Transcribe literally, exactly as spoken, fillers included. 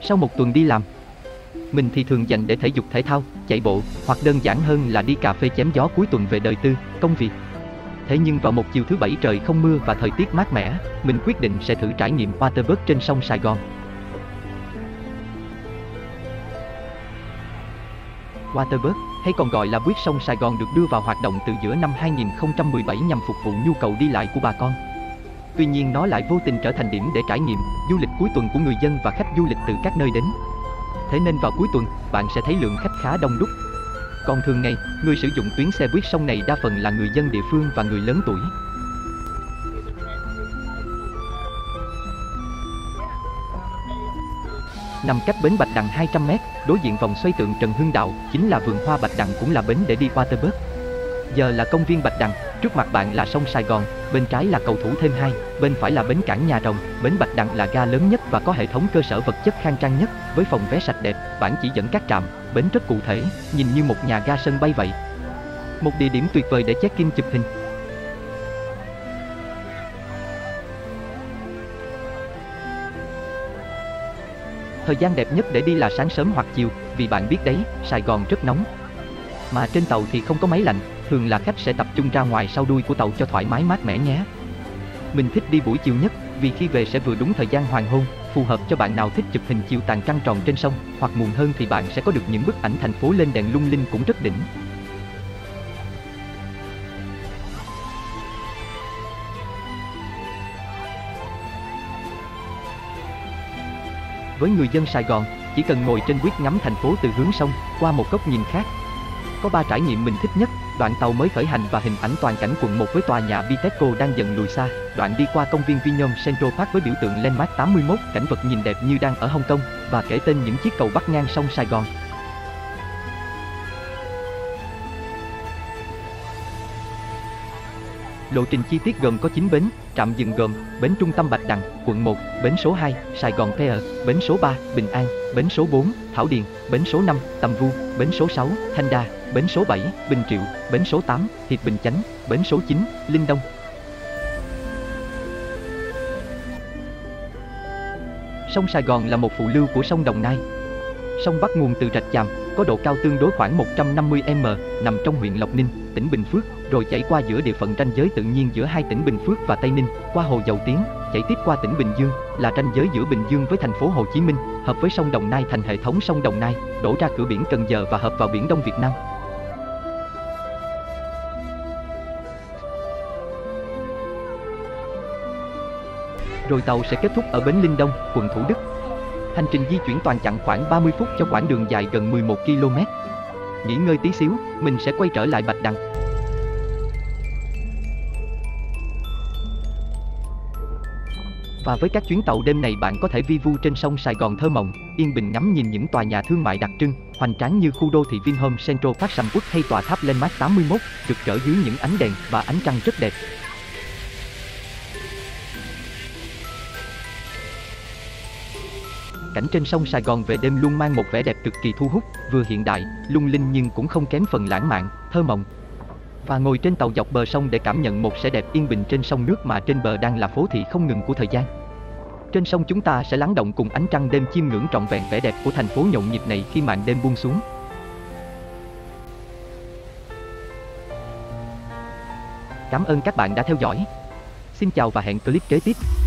Sau một tuần đi làm, mình thì thường dành để thể dục thể thao, chạy bộ, hoặc đơn giản hơn là đi cà phê chém gió cuối tuần về đời tư, công việc. Thế nhưng vào một chiều thứ bảy trời không mưa và thời tiết mát mẻ, mình quyết định sẽ thử trải nghiệm waterpark trên sông Sài Gòn. Waterpark, hay còn gọi là buýt sông Sài Gòn, được đưa vào hoạt động từ giữa năm hai nghìn không trăm mười bảy nhằm phục vụ nhu cầu đi lại của bà con. Tuy nhiên nó lại vô tình trở thành điểm để trải nghiệm du lịch cuối tuần của người dân và khách du lịch từ các nơi đến. Thế nên vào cuối tuần, bạn sẽ thấy lượng khách khá đông đúc. Còn thường ngày, người sử dụng tuyến xe buýt sông này đa phần là người dân địa phương và người lớn tuổi. Nằm cách bến Bạch Đằng hai trăm mét, đối diện vòng xoay tượng Trần Hưng Đạo, chính là vườn hoa Bạch Đằng, cũng là bến để đi waterpark. Giờ là công viên Bạch Đằng, trước mặt bạn là sông Sài Gòn, bên trái là cầu Thủ Thiêm hai, bên phải là bến cảng Nhà Rồng. Bến Bạch Đằng là ga lớn nhất và có hệ thống cơ sở vật chất khang trang nhất, với phòng vé sạch đẹp, bảng chỉ dẫn các trạm, bến rất cụ thể, nhìn như một nhà ga sân bay vậy. Một địa điểm tuyệt vời để check-in chụp hình. Thời gian đẹp nhất để đi là sáng sớm hoặc chiều, vì bạn biết đấy, Sài Gòn rất nóng. Mà trên tàu thì không có máy lạnh, thường là khách sẽ tập trung ra ngoài sau đuôi của tàu cho thoải mái mát mẻ nhé. Mình thích đi buổi chiều nhất, vì khi về sẽ vừa đúng thời gian hoàng hôn, phù hợp cho bạn nào thích chụp hình chiều tàn trăng tròn trên sông, hoặc muộn hơn thì bạn sẽ có được những bức ảnh thành phố lên đèn lung linh cũng rất đỉnh. Với người dân Sài Gòn, chỉ cần ngồi trên buýt ngắm thành phố từ hướng sông, qua một góc nhìn khác. Có ba trải nghiệm mình thích nhất: đoạn tàu mới khởi hành và hình ảnh toàn cảnh quận một với tòa nhà Bitexco đang dần lùi xa, đoạn đi qua công viên Vinhome Central Park với biểu tượng Landmark tám mươi mốt, cảnh vật nhìn đẹp như đang ở Hồng Kông, và kể tên những chiếc cầu bắc ngang sông Sài Gòn. Lộ trình chi tiết gồm có chín bến, trạm dừng gồm bến trung tâm Bạch Đằng, quận một, bến số hai, Sài Gòn Pier, bến số ba, Bình An, bến số bốn, Thảo Điền, bến số năm, Tầm Vu, bến số sáu, Thanh Đa, bến số bảy, Bình Triệu, bến số tám, Hiệp Bình Chánh, bến số chín, Linh Đông. Sông Sài Gòn là một phụ lưu của sông Đồng Nai. Sông bắt nguồn từ Rạch Chàm, có độ cao tương đối khoảng một trăm năm mươi mét, nằm trong huyện Lộc Ninh, tỉnh Bình Phước, rồi chảy qua giữa địa phận ranh giới tự nhiên giữa hai tỉnh Bình Phước và Tây Ninh, qua hồ Dầu Tiếng, chảy tiếp qua tỉnh Bình Dương, là ranh giới giữa Bình Dương với thành phố Hồ Chí Minh, hợp với sông Đồng Nai thành hệ thống sông Đồng Nai, đổ ra cửa biển Cần Giờ và hợp vào Biển Đông Việt Nam. Rồi tàu sẽ kết thúc ở bến Linh Đông, quận Thủ Đức. Hành trình di chuyển toàn chặng khoảng ba mươi phút cho quãng đường dài gần mười một ki lô mét. Nghỉ ngơi tí xíu, mình sẽ quay trở lại Bạch Đằng. Và với các chuyến tàu đêm này, bạn có thể vi vu trên sông Sài Gòn thơ mộng, yên bình ngắm nhìn những tòa nhà thương mại đặc trưng, hoành tráng như khu đô thị Vinhome Central Park sầm uất hay tòa tháp Landmark tám mươi mốt, rực rỡ dưới những ánh đèn và ánh trăng rất đẹp. Cảnh trên sông Sài Gòn về đêm luôn mang một vẻ đẹp cực kỳ thu hút, vừa hiện đại, lung linh nhưng cũng không kém phần lãng mạn, thơ mộng. Và ngồi trên tàu dọc bờ sông để cảm nhận một vẻ đẹp yên bình trên sông nước mà trên bờ đang là phố thị không ngừng của thời gian. Trên sông chúng ta sẽ lắng động cùng ánh trăng đêm, chiêm ngưỡng trọn vẹn vẻ đẹp của thành phố nhộn nhịp này khi màn đêm buông xuống. Cảm ơn các bạn đã theo dõi. Xin chào và hẹn clip kế tiếp.